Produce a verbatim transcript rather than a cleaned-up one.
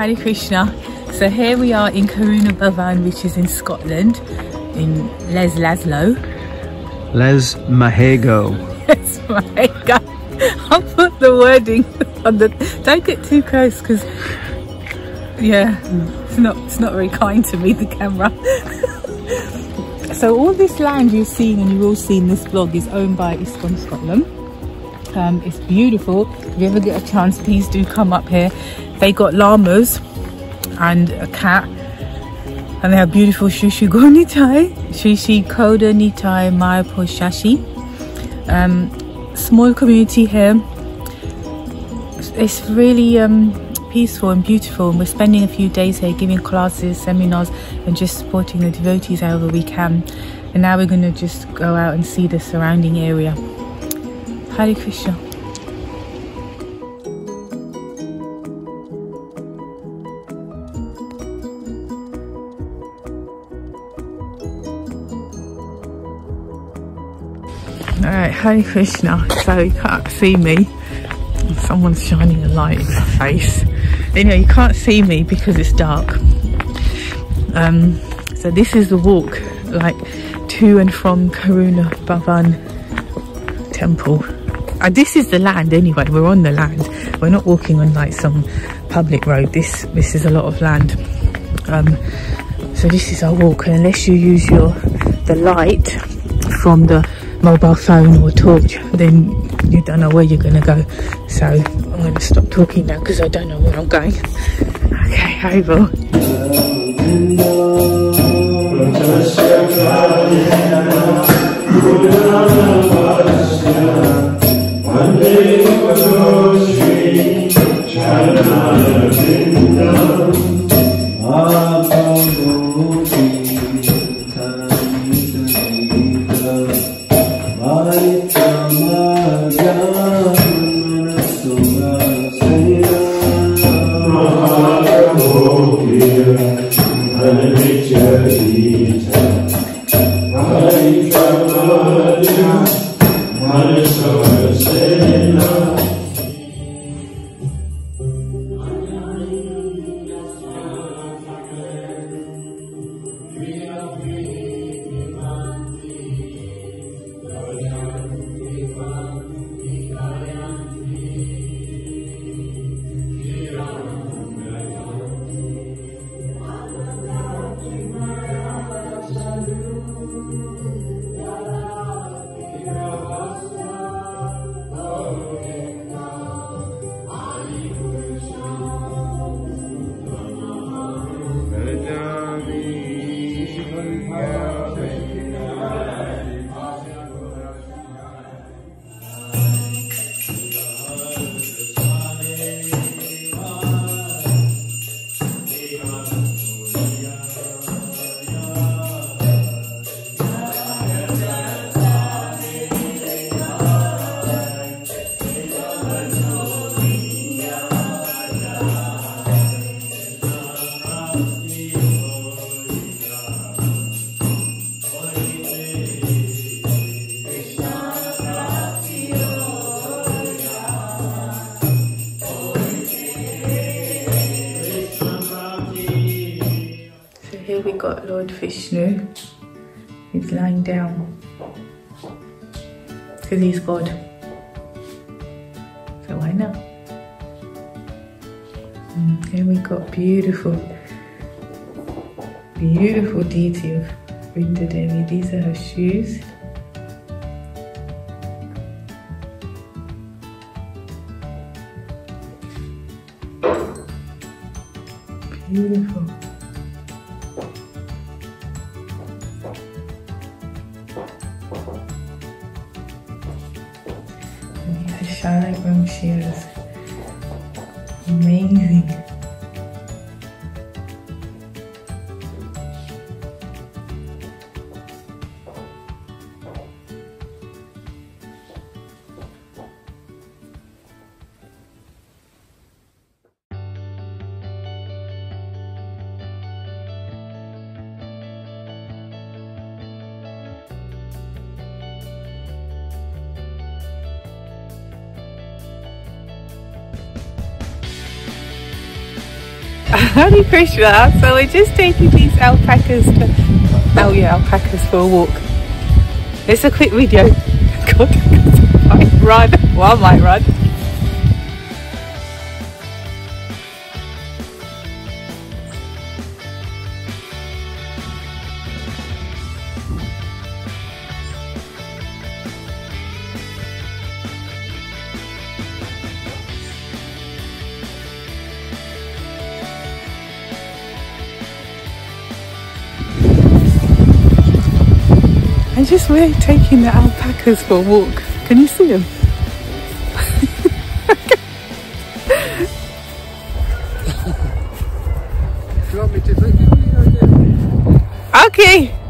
Hare Krishna. So here we are in Karuna Bhavan, which is in Scotland, in Les Laszlo. Les Mahego. Les Mahego. I'll put the wording on the... Don't get too close because, yeah, it's not, it's not very kind to me, the camera. So all this land you've seen and you will see in this vlog is owned by ISKCON Scotland. Um, it's beautiful. If you ever get a chance, please do come up here. They got llamas and a cat, and they have beautiful shushu go nitai, shishi koda nitai maipo shashi. Um, small community here. It's really um, peaceful and beautiful, and we're spending a few days here giving classes, seminars, and just supporting the devotees however we can. And now we're going to just go out and see the surrounding area. Hare Krishna. Alright, Hare Krishna. So you can't see me. Someone's shining a light in my face. Anyway, you can't see me because it's dark. Um, so this is the walk, like, to and from Karuna Bhavan temple. Uh, this is the land anyway, we're on the land. We're not walking on like some public road. This this is a lot of land. Um, so this is our walk, and unless you use your the light from the mobile phone or torch, then you don't know where you're going to go. So I'm going to stop talking now because I don't know where I'm going. Okay, Haribo. We got Lord Vishnu. He's lying down because he's God, so why not? And here we got beautiful beautiful deity of Vrinda Devi. These are her shoes. Beautiful. Charlotte room shears. Amazing. Hare Krishna. So we're just taking these alpacas to, oh yeah, alpacas for a walk. It's a quick video. God, I might run. Well, I might run. I just we're taking the alpacas for a walk. Can you see them? Do you want me to take you? Okay.